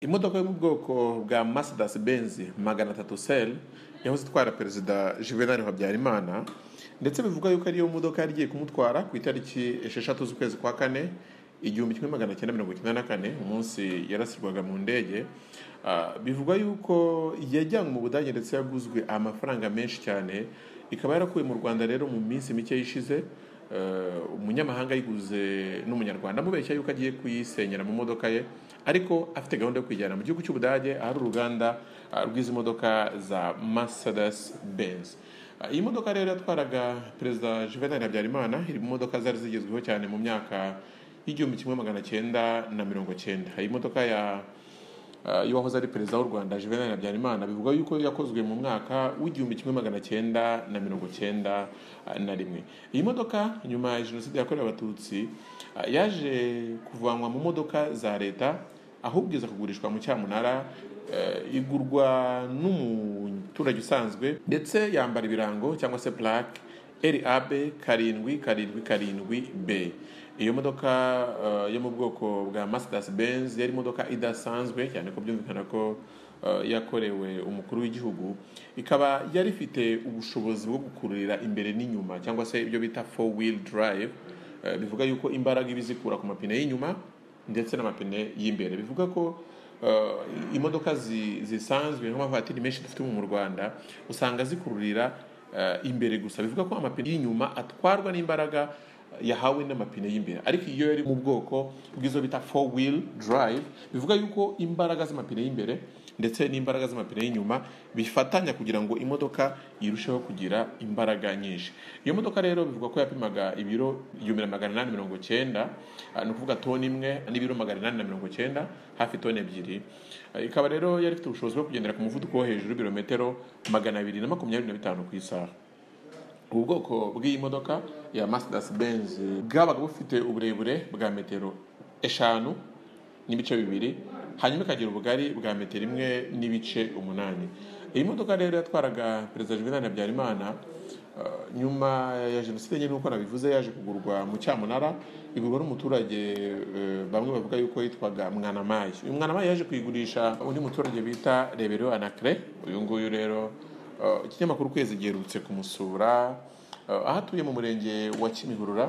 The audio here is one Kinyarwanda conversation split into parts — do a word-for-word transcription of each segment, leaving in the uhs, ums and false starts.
Imodoka yo mu bwoko bwa Mercedes Benz magana atatu sel yahoze itwara perezida Juvenal Habyarimana, ndetse bivuga yuko ariyo modoka yari igiye kumutwara ku itariki esheshatu z'ukwezi kwa kane igihumbi kimwe magana cyenda mirongo icyenda na kane, umunsi yarasirwaga mu ndege. Uh, bivugwa yuko yajyanywe mu Budage ndetse yaguzwe amafaranga menshi cyane, ikaba yarakuwe mu Rwanda rero mu minsi mike yishize. Uh, umunyamahanga yiguze n'umunyarwanda amubeshya yuko agiye kuyisenyera mu modoka ye, ariko afite gahunda yo kujyana mu gihugu cy'Ubudage ahari uruganda uh, rw'izi modoka za Mercedes Benz. Uh, iyi modoka rero yatwaraga perezida Juvenal Habyarimana, iri mu modoka zari zigezweho cyane mu myaka y'igihumbi kimwe magana cyenda na mirongo cyenda. Iyi modoka ya Uh, yahoze ari perezida w'u Rwanda Juvenal Habyarimana, bivuga yuko yakozwe mu mwaka w'igihumbi kimwe magana cyenda na mirongo cyenda na rimwe. Iyi modoka nyuma ya jenoside yakorewe abatutsi uh, yaje kuvanwa mu modoka za leta, ahubwo iza kugurishwa mu cyamunara, uh, igurwa n'umuturage usanzwe, ndetse yambara ibirango cyangwa se plaque R A B karindwi karindwi karindwi B. Iyo modoka uh, yo mu bwoko bwa Mercedes Benz yari modoka idasanzwe cyane ko byumvikana ko uh, yakorewe umukuru w'igihugu, ikaba yari ifite ubushobozi bwo gukururira imbere n'inyuma cyangwa se ibyo bita four wheel drive. Uh, bivuga yuko imbaraga ibizikura ku mapine y'inyuma ndetse n'amapine y'imbere. Bivuga ko uh, imodoka zi, zisanzwe nk'amavatiri menshi dufite mu Rwanda usanga zikururira uh, imbere gusa. Bivuga ko amapine y'inyuma atwarwa n'imbaraga yahawe n'amapine y'imbere, ariko iyo yari mu bwoko bw'izo bita four wheel drive, bivuga yuko imbaraga z'amapine y'imbere ndetse n'imbaraga z'amapine y'inyuma bifatanya kugira ngo imodoka yirusheho kugira imbaraga nyinshi. Iyo modoka rero bivuga ko yapimaga ibiro igihumbi na magana inani mirongo cyenda, ni ukuvuga toni imwe n'ibiro magana inani na mirongo cyenda, hafi toni ebyiri. Ikaba rero yari ifite ubushobozi bwo kugendera ku muvuduko wo hejuru ibirometero magana abiri na makumyabiri na bitanu ku isaha. Ubu bwoko bw'iyi modoka ya Mercedes Benz bwabaga bufite uburebure bwa metero eshanu n'ibice bibiri, hanyuma ikagira ubugari bwa metero imwe n'ibice umunani. Iyi modoka rero yatwaraga perezida Juvenal Habyarimana uh, nyuma ya jenoside nyine uko nabivuze, yaje kugurwa mu cyamunara, igurwa n'umuturage uh, bamwe bavuga yuko yitwaga Mwanamayi. Uyu Mwanamayi yaje kuyigurisha undi muturage bita Rebero Anacre. Uyu nguyu rero Uh, ikinyamakuru Kwezi giherutse kumusura uh, ahatuye mu murenge wa Kimihurura,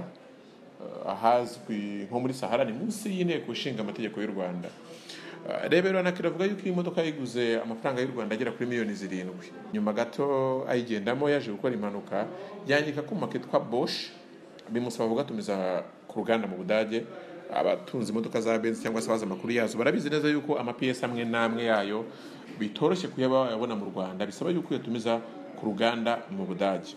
uh, ahazwi nko muri Sahara, ni munsi y'inteko ishinga amategeko y'u Rwanda. Uh, Rebero Anacre avuga yuko iyi modoka yiguze amafaranga y'u Rwanda agera kuri miliyoni zirindwi. Nyuma gato ayigendamo yaje gukora impanuka, yangika kuma kitwa Bosch, bimusaba kugatumiza ku ruganda mu Budage. Abatunze imodoka za Benz cyangwa se baza amakuru yazo barabizi neza yuko amapiyesi amwe namwe yayo bitoroshye kuyaba yabona mu Rwanda, bisaba yuko yatumiza ku ruganda mu Budage.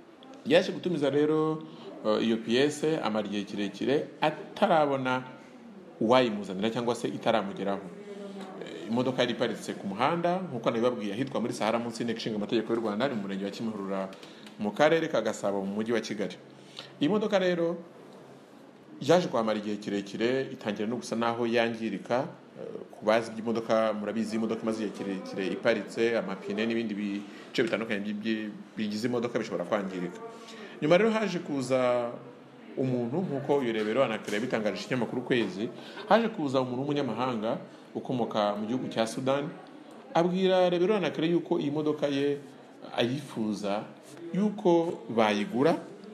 Yaje gutumiza rero uh, iyo piyese amara igihe kirekire atarabona uwayimuzanira cyangwa se itaramugeraho. E, imodoka yari iparitse ku muhanda nkuko nabibabwiye ahitwa muri Sahara, munsi y'inteko ishinga amategeko y'u Rwanda, mu murenge wa Kimihurura mu karere ka Gasabo mu mujyi wa Kigali. Iyi modoka rero yaje kwamara igihe kirekire, itangira no gusa naho yangirika. Kubazi by'imodoka murabizi imodoka maze igihe kirekire iparitse, amapine n'ibindi bice bitandukanye bigize imodoka bishobora kwangirika. Nyuma rero haje kuza umuntu nkuko uyu Rebero Anacre bitangaje ikinyamakuru Kwezi, haje kuza umuntu w'umunyamahanga ukomoka mu gihugu cya Sudan, abwira Rebero Anacre yuko iyi modoka ye ayifuza yuko bayigura,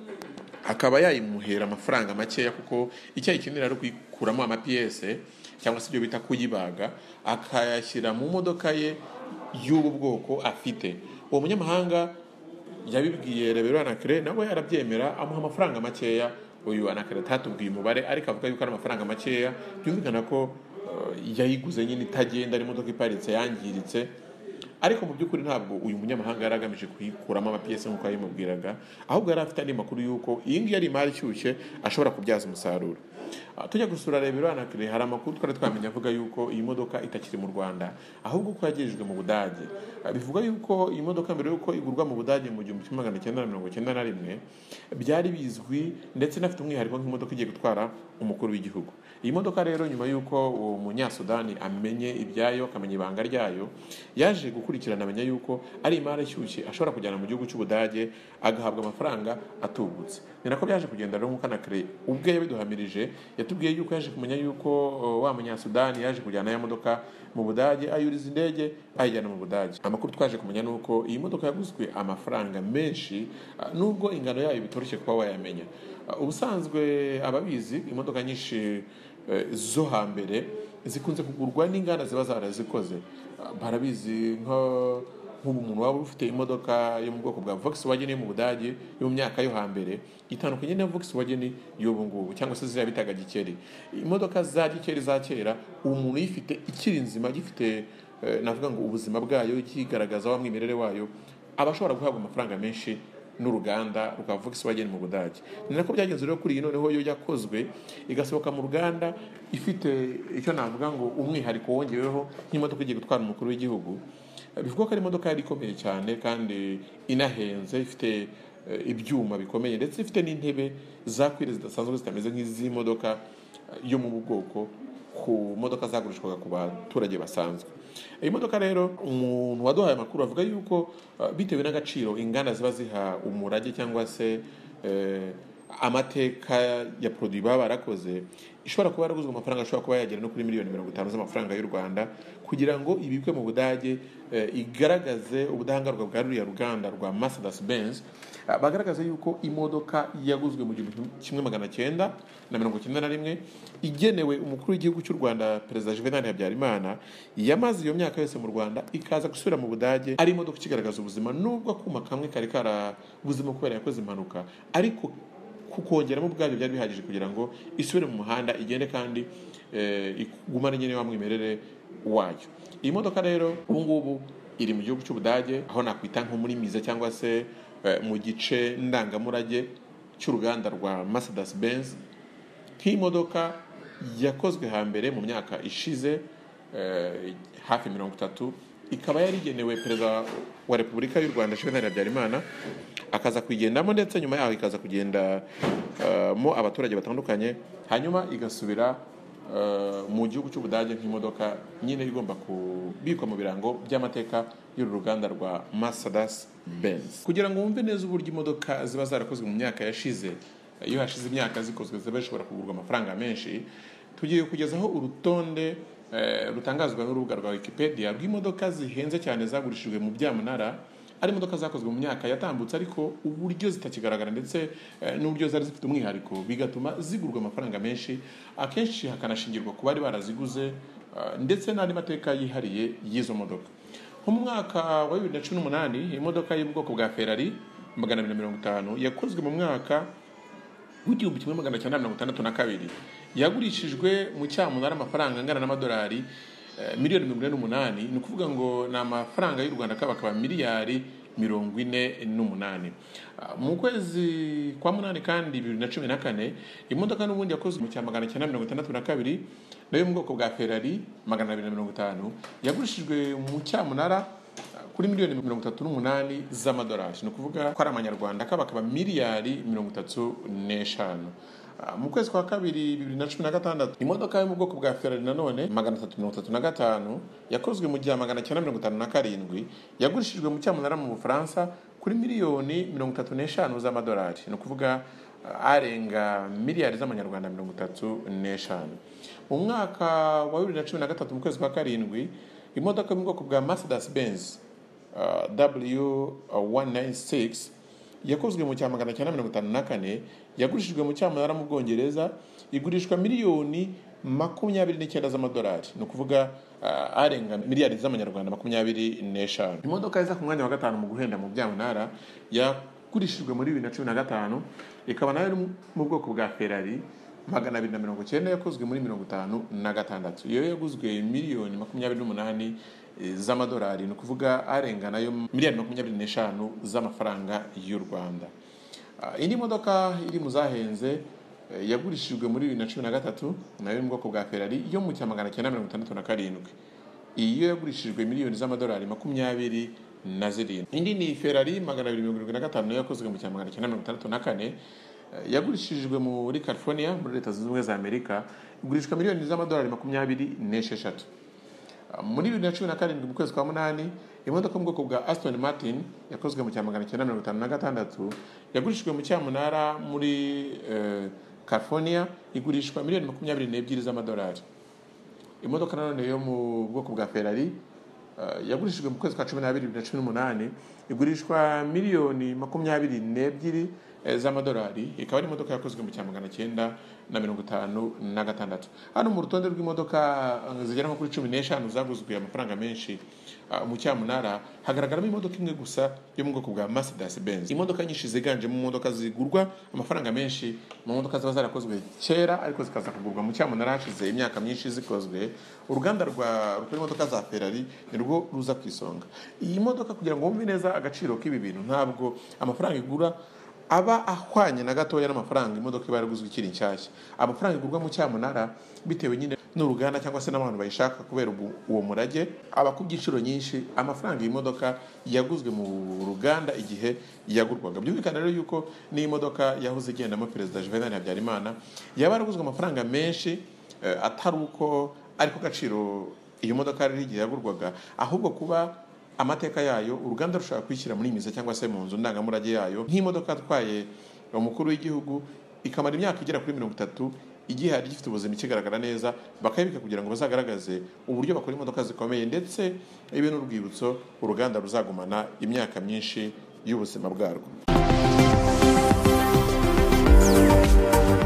akaba yayimuhera amafaranga makeya, kuko icyo ayikenera ari kuyikuramo amapiyese cyangwa se ibyo bita kuyibaga, akayashyira mu modoka ye y'ubu bwoko afite. Uwo munyamahanga yabibwiye Rebero Anacre, nawe arabyemera, amuha amafaranga makeya. Uyu Anacre tatubwiye umubare, ariko avuga yuko ari amafaranga makeya, byumvikana ko uh, yayiguze nyine itagenda, ari imodoka iparitse yangiritse. Ariko mu by'ukuri ntabwo uyu munyamahanga yari agamije kuyikuramo amapiyesi nk'uko yayimubwiraga, ahubwo yari afite andi makuru yuko iyi ngiyi ari imari ishyushye ashobora kubyaza umusaruro. Uh, tujya gusura Rebero Anacre, hari amakuru twari twamenye avuga yuko iyi modoka itakiri mu Rwanda, ahubwo ko yagirijwe mu Budage. Uh, bivuga yuko iyi modoka mbere yuko igurwa mu Budage mu gihumbi kimwe magana cyenda na mirongo cyenda na rimwe byari bizwi, ndetse nafite umwihariko nk'imodoka igiye gutwara umukuru w'igihugu. Iyi modoka rero nyuma yuko uwo munyasudani amenye ibyayo, akamenya ibanga ryayo, yaje gukurikiza gukurikirana amenya yuko ari imari ishyushye ashobora kujyana mu gihugu cy'Ubudage agahabwa amafaranga atubutse. Ni nako byaje kugenda rero nk'uko Anacre ubwe yabiduhamirije, yatubwiye yuko yaje kumenya yuko uh, wa munyasudani yaje kujyana ya modoka mu Budage, ayuriza indege ayijyana mu Budage. Amakuru twaje kumenya nuko iyi modoka yaguzwe amafaranga menshi, uh, nubwo ingano yayo bitoroshye kuba wayamenya. Uh, ubusanzwe ababizi imodoka nyinshi uh, zo hambere zikunze kugurwa n'inganda ziba zarazikoze. Uh, barabizi nko nk'ubu umuntu waba ufite imodoka yo mu bwoko bwa Volkswagen yo mu Budage yo mu myaka yo hambere itandukanye na Volkswagen y'ubu ngubu cyangwa se ziriya bitaga Gikeri. Imodoka za Gikeri za kera umuntu yifite ikiri nzima gifite eh, navuga ngo ubuzima bwayo kigaragaza wa mwimerere wayo abashobora guhabwa amafaranga menshi n'uruganda rwa Volkswagen mu Budage. Ni nako byagenze rero kuri iyi noneho yo yakozwe igasohoka mu ruganda ifite icyo navuga ngo umwihariko wongeweho nk'imodoka igiye gutwara umukuru w'igihugu. Bivuga ko ari imodoka yari ikomeye cyane kandi inahenze, ifite uh, ibyuma bikomeye ndetse ifite n'intebe zakwire zidasanzwe zitameze nk'izi modoka uh, yo mu bwoko ku modoka zagurishwaga ku baturage basanzwe. Iyi modoka rero umuntu waduhaye amakuru avuga yuko uh, bitewe n'agaciro inganda ziba ziha umurage cyangwa se uh, amateka ya produit baba barakoze, ishobora kuba yaraguzwe amafaranga ashobora kuba yagera no kuri miliyoni mirongo itanu z'amafaranga y'u Rwanda kugira ngo ibikwe mu Budage, e, igaragaze ubudahangarwa bwa ruriya ruganda rwa Mercedes Benz. Bagaragaza yuko imodoka yaguzwe mu gihumbi kimwe magana cyenda na mirongo icyenda na rimwe igenewe umukuru w'igihugu cy'u Rwanda Perezida Juvenal Habyarimana, yamaze iyo myaka yose mu Rwanda ikaza gusubira mu Budage ari imodoka ikigaragaza ubuzima, nubwo akuma kamwe kari karabuzima kubera yakoze impanuka, ariko kukongeramo ubwabyo byari bihagije kugira ngo isubire mu muhanda igende kandi eh, igumane nyine wa mwimerere wayo. Iyi modoka rero ubu ngubu iri mu gihugu cy'Ubudage, aho nakwita nko muri miza cyangwa se eh, mu gice ndangamurage cy'uruganda rwa Mercedes Benz. Iyi modoka yakozwe hambere mu myaka ishize eh, hafi mirongo itatu, ikaba yarigenewe Perezida wa Repubulika y'u Rwanda Juvenal Habyarimana, akaza kuyigendamo ndetse nyuma yaho ikaza kugenda uh, mo abaturage batandukanye, hanyuma igasubira uh, mu gihugu cy'Ubudage nk'imodoka nyine igomba kubikwa mu birango by'amateka y'uru ruganda rwa Mercedes Benz. Kugira ngo wumve neza uburyo imodoka ziba zarakozwe mu myaka yashize, iyo hashize imyaka zikozwe ziba zishobora kugurwa amafaranga menshi, tugiye kugezaho urutonde uh, rutangazwa n'urubuga rwa Wikipedia rw'imodoka zihenze cyane zagurishijwe mu byamunara, ari imodoka zakozwe mu myaka yatambutse ariko uburyo zitakigaragara ndetse uh, n'uburyo zari zifite umwihariko bigatuma zigurwa amafaranga menshi, akenshi hakanashingirwa ku bari baraziguze uh, ndetse n'andi mateka yihariye y'izo modoka. Mu mwaka wa bibiri na cumi n'umunani imodoka yo mu bwoko bwa Ferrari magana abiri na mirongo itanu yakozwe mu mwaka w'igihumbi kimwe magana cyenda mirongo itandatu na kabiri, yagurishijwe mu cyamunara amafaranga angana n'amadolari uh, miliyoni mirongo ine n'umunani. Ni ukuvuga ngo ni amafaranga y'u Rwanda akaba miliyari mirongo ine n'umunani. Uh, mu kwezi kwa munani kandi bibiri na cumi na kane imodoka n'ubundi yakozwe mu cya magana cyenda mirongo itandatu na kabiri nayo mu bwoko bwa Ferrari magana abiri na mirongo itanu yagurishijwe mu cyamunara kuri miliyoni mirongo itatu n'umunani z'amadolari. Ni ukuvuga ko ari amanyarwanda akaba akaba miliyari mirongo itatu n'eshanu. Mu kwezi kwa kabiri bibiri na cumi na gatandatu imodoka yo mu bwoko bwa Ferrari nanone magana atatu mirongo itatu na gatanu yakozwe mu gihe magana cyenda mirongo itanu na karindwi yagurishijwe mu cyamunara mu Bufaransa kuri miliyoni mirongo itatu n'eshanu z'amadolari. Ni ukuvuga arenga miliyari z'amanyarwanda mirongo itatu n'eshanu. Mu mwaka wa bibiri na cumi na gatatu mu kwezi kwa karindwi imodoka yo mu bwoko bwa Mercedes Benz uh, W one ninety-six yakozwe mu cya magana cyenda mirongo itanu na kane yagurishijwe mu cyamunara mu Bwongereza igurishwa miliyoni makumyabiri n'icyenda z'amadolari. Ni ukuvuga uh, arenga miliyari z'amanyarwanda makumyabiri n'eshanu. Imodoka iza ku mwanya wa gatanu mu guhenda mu byamunara yagurishijwe muri bibiri na cumi na gatanu ikaba nayo mu bwoko bwa Ferrari magana abiri na mirongo icyenda yakozwe muri mirongo itanu na gatandatu. Iyo yaguzwe miliyoni makumyabiri n'umunani z'amadolari. Ni ukuvuga arenga nayo miliyari makumyabiri n'eshanu z'amafaranga y'u Rwanda. Uh, indi modoka iri mu zahenze uh, yagurishijwe muri bibiri na cumi na gatatu nayo mu bwoko bwa Ferrari yo mu cya magana cyenda mirongo itandatu na karindwi. Iyo yagurishijwe miliyoni z'amadolari makumyabiri na zirindwi. Indi ni Ferrari magana abiri mirongo irindwi na gatanu nayo yakozwe mu cya magana cyenda mirongo itandatu na kane uh, yagurishijwe muri California muri Leta Zunze Ubumwe za Amerika igurishwa miliyoni z'amadolari makumyabiri n'esheshatu. Muri bibiri na cumi na karindwi mu kwezi kwa munani imodoka mu bwoko bwa Aston Martin yakozwe mu cya magana cyenda mirongo itanu na gatandatu yagurishijwe mu cyamunara muri uh, California igurishwa miliyoni makumyabiri n'ebyiri z'amadolari. Imodoka nanone yo mu bwoko bwa Ferrari uh, yagurishijwe mu kwezi kwa cumi n'abiri bibiri na cumi n'umunani igurishwa miliyoni makumyabiri n'ebyiri z'amadolari, ikaba ari imodoka yakozwe mu cya magana cyenda na mirongo itanu na gatandatu. Hano mu rutonde rw'imodoka zigera nko kuri cumi n'eshanu zaguzwe amafaranga menshi uh, mu cyamunara hagaragaramo imodoka imwe gusa yo mu bwoko bwa Mercedes Benz. Imodoka nyinshi ziganje mu modoka zigurwa amafaranga menshi mu modoka ziba zarakozwe kera ariko zikaza kugurwa mu cyamunara hashize imyaka myinshi zikozwe. Uruganda rwa rukora imodoka za Ferrari ni rwo ruza ku isonga. Iyi modoka kugira ngo wumve neza agaciro k'ibi bintu ntabwo amafaranga igura aba ahwanye na gatoya n'amafaranga imodoka iba yaraguzwe ikiri nshyashya. Amafaranga igurwa mu cyamunara bitewe nyine n'uruganda cyangwa se n'abantu bayishaka kubera uwo murage aba ku byiciro nyinshi amafaranga iyi modoka yaguzwe mu ruganda igihe yagurwaga. Byumvikana rero yuko ni imodoka yahoze igendamo Perezida Juvenal Habyarimana yaba yaraguzwe amafaranga menshi eh, atari uko ariko gaciro iyo modoka yari igihe yagurwaga, ahubwo kuba amateka yayo uruganda rushaka kwishyira muri miza cyangwa se mu nzu ndangamurage yayo nk'imodoka atwaye umukuru w'igihugu ikamara imyaka igera kuri mirongo itatu igihari gifite ubuzima ikigaragara neza, bakayibika kugira ngo bazagaragaze uburyo bakora imodoka zikomeye ndetse ibe n'urwibutso uruganda ruzagumana imyaka myinshi y'ubuzima bwarwo.